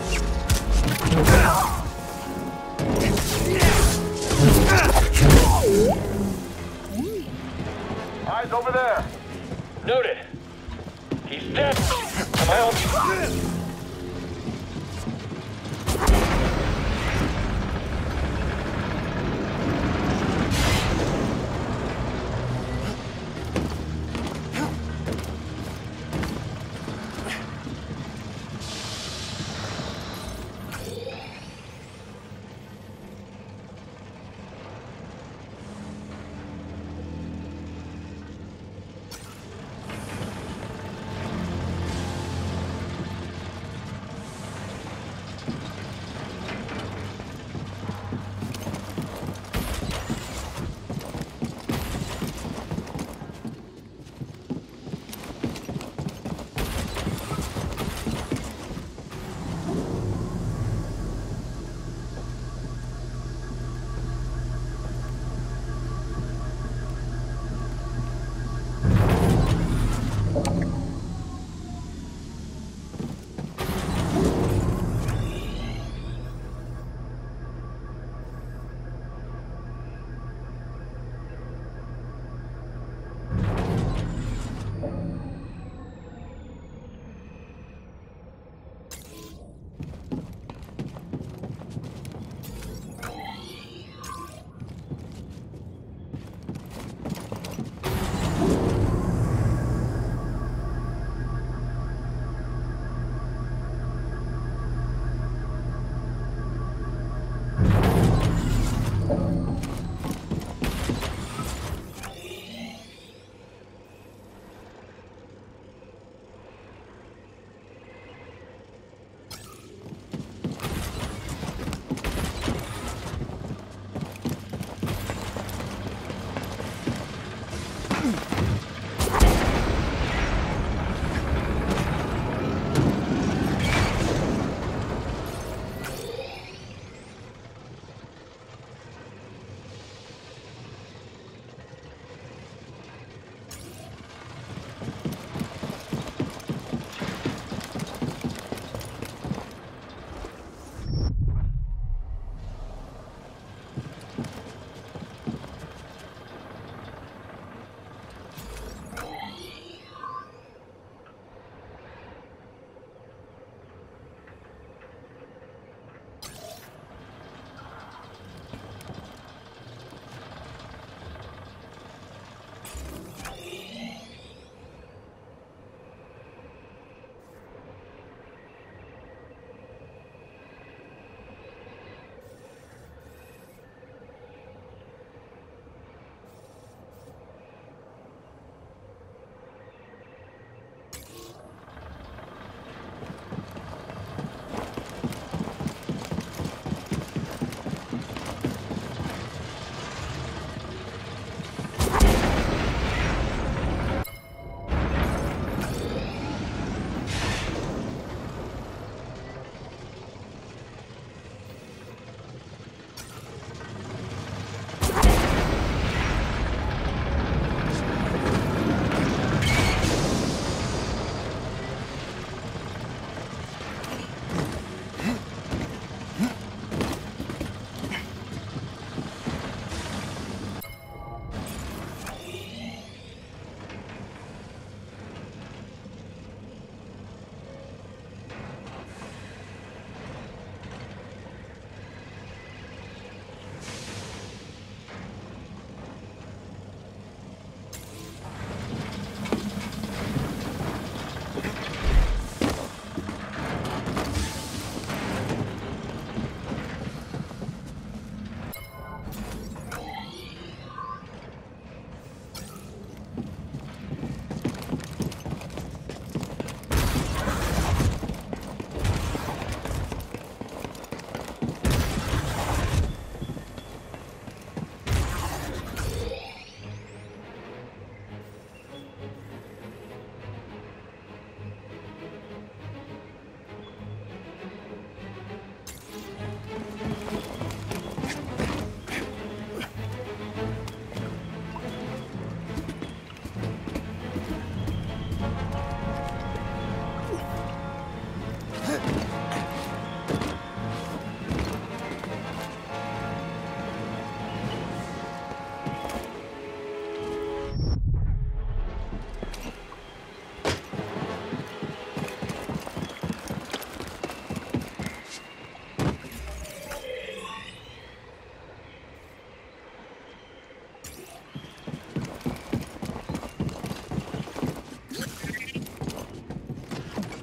Eyes over there. Noted. He's dead. Am I on?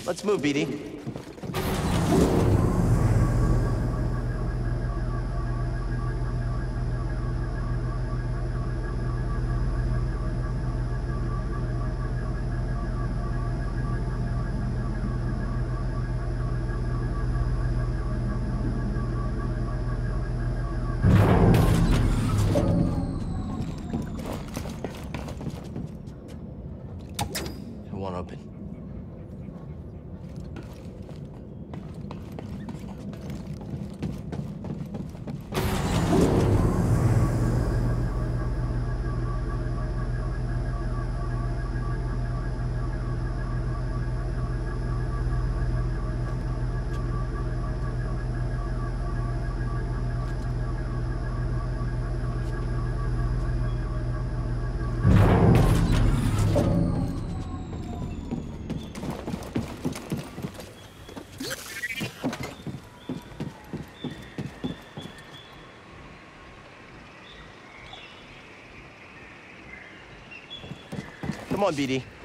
Let's move, B D. It won't open. Come on, B D.